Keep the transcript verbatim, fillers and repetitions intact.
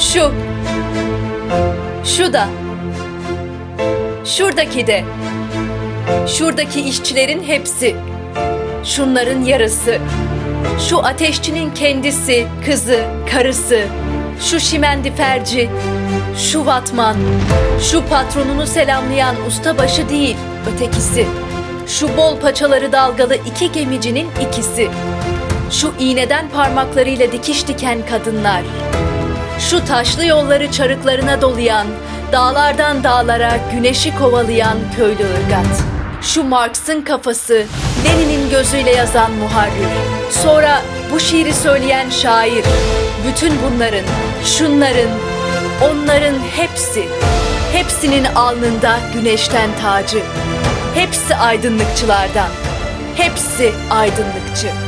Şu. Şu da. Şuradaki de. Şuradaki işçilerin hepsi. Şunların yarısı. Şu ateşçinin kendisi, kızı, karısı. Şu şimendiferci. Şu vatman. Şu patronunu selamlayan ustabaşı değil, ötekisi. Şu bol paçaları dalgalı iki gemicinin ikisi. Şu iğneden parmaklarıyla dikiş diken kadınlar. Şu taşlı yolları çarıklarına dolayan, dağlardan dağlara güneşi kovalayan köylü ırgat. Şu Marx'ın kafası, Lenin'in gözüyle yazan muharrir. Sonra bu şiiri söyleyen şair. Bütün bunların, şunların, onların hepsi, hepsinin alnında güneşten tacı. Hepsi aydınlıkçılardan, hepsi aydınlıkçı.